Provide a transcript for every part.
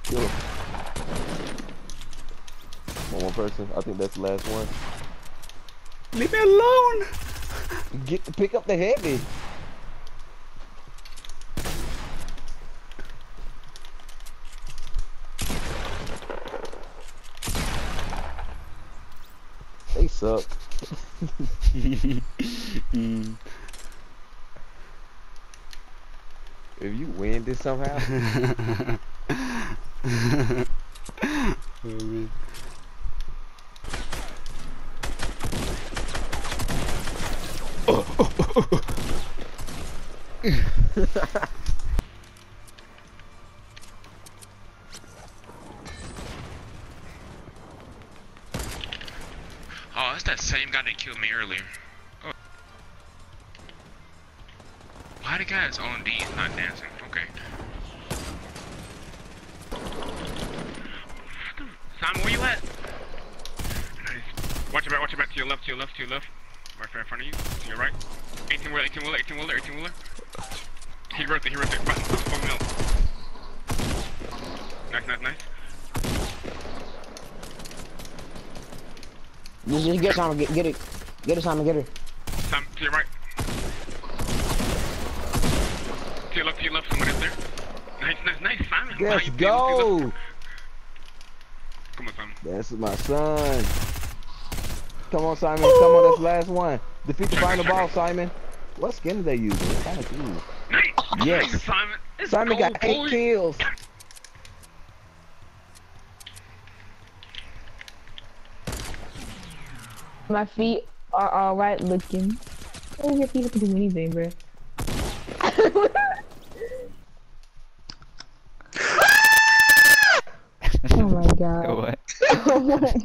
Kill him. One more person. I think that's the last one. Leave me alone! Pick up the heavy. They suck. If you win this somehow. Oh, man. Oh, that's that same guy that killed me earlier. Oh. Why the guy's on D is not dancing? Okay. Simon, where you at? Nice. Watch your back, to your left, to your left, to your left. Right in front of you, to your right. 18 wheeler, 18 wheeler, 18 wheeler, 18 wheeler. He right there, he right there. Nice, nice, nice. Just get Simon, get it. Get it, Simon, get her. Simon, to your right. To your left, someone is there. Nice, nice, nice, Simon. Let's go! Come on, Simon. That's my son. Come on, Simon. Come on, that's the last one. Defeat the final boss, Simon. What skin are they using? It's kind of cool. Nice. Yes. Nice, Simon. Simon got 8 kills. My feet are alright looking. Oh, your feet have to do anything, bro. Oh my god. What? Oh my god.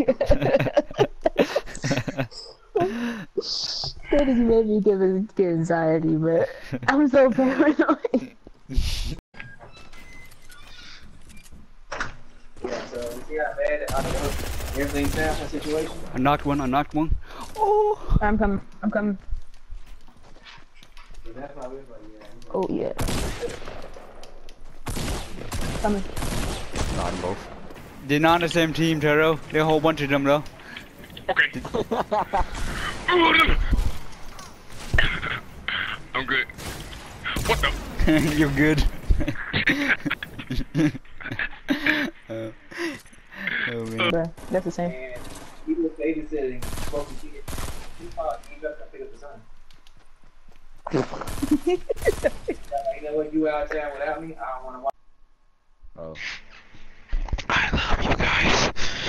That just made me get anxiety, but I'm so paranoid. Yeah, so we see how bad everything's down for the situation. I knocked one. Oh! I'm coming. So that's why we're like, yeah. Oh yeah. Coming. Not both. They're not on the same team, Taro. There are a whole bunch of them, though. Okay. I'm good. What the? You're good. Oh man. Bruh, that's the same. And he was babysitting, smoking shit. He left and pick up the son. You know what? You out there without me, I don't want to watch. Oh. I love you guys.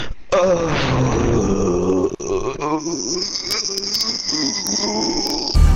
Oh.